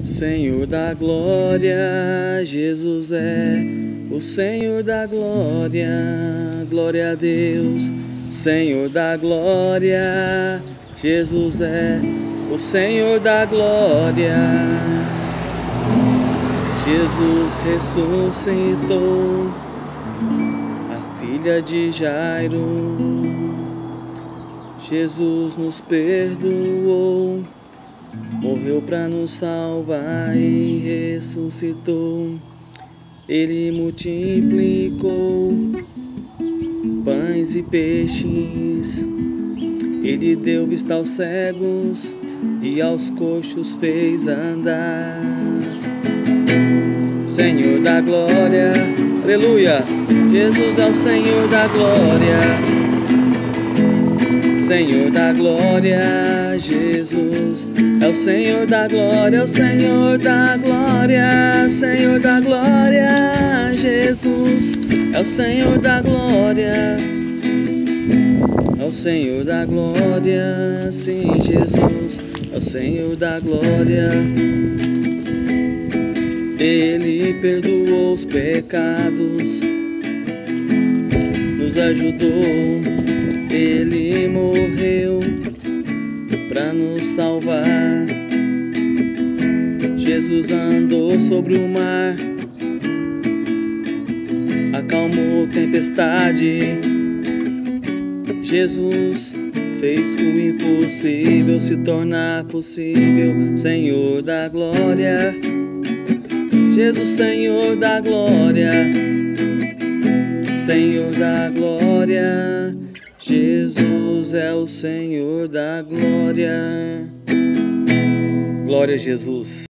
Senhor da glória, Jesus é o Senhor da glória, glória a Deus. Senhor da glória, Jesus é o Senhor da glória. Jesus ressuscitou a filha de Jairo. Jesus nos perdoou, morreu para nos salvar e ressuscitou. Ele multiplicou pães e peixes. Ele deu vista aos cegos e aos coxos fez andar. Senhor da glória, aleluia, Jesus é o Senhor da glória. Senhor da glória, Jesus é o Senhor da glória, é o Senhor da glória, Senhor da glória, Jesus é o Senhor da glória, é o Senhor da glória, sim, Jesus é o Senhor da glória. Ele perdoou os pecados, nos ajudou. Ele morreu para nos salvar. Jesus andou sobre o mar, acalmou a tempestade. Jesus fez o impossível se tornar possível. Senhor da glória, Jesus, Senhor da glória, Senhor da glória. Jesus é o Senhor da glória. Glória a Jesus.